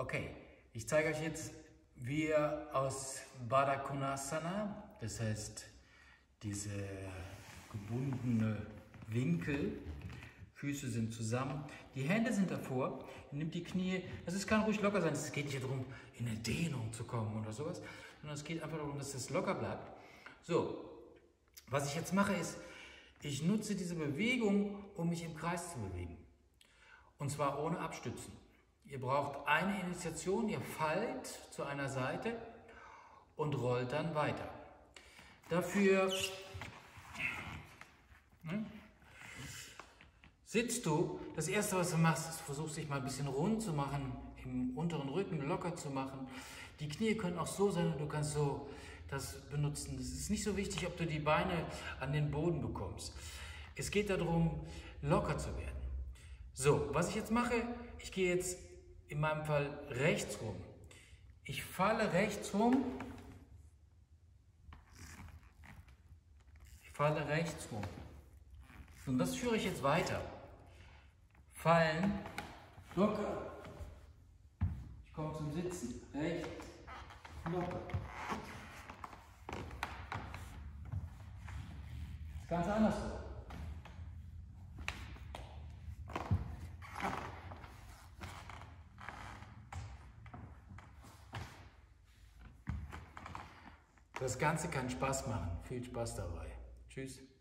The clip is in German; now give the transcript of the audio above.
Okay, ich zeige euch jetzt, wie ihr aus Baddha Konasana, das heißt diese gebundene Winkel, Füße sind zusammen, die Hände sind davor, ihr nehmt die Knie, es kann ruhig locker sein, es geht nicht darum, in eine Dehnung zu kommen oder sowas, sondern es geht einfach darum, dass es locker bleibt. So, was ich jetzt mache ist, ich nutze diese Bewegung, um mich im Kreis zu bewegen. Und zwar ohne Abstützen. Ihr braucht eine Initiation, ihr fallt zu einer Seite und rollt dann weiter. Dafür sitzt du, das erste was du machst, ist versuchst dich mal ein bisschen rund zu machen, im unteren Rücken locker zu machen. Die Knie können auch so sein und du kannst so das benutzen. Es ist nicht so wichtig, ob du die Beine an den Boden bekommst. Es geht darum, locker zu werden. So, was ich jetzt mache, ich gehe jetzt in meinem Fall rechts rum. Ich falle rechts rum. Ich falle rechts rum. Und das führe ich jetzt weiter. Fallen, locker. Ich komme zum Sitzen. Rechts, locker. Ganz anders so. Das Ganze kann Spaß machen. Viel Spaß dabei. Tschüss.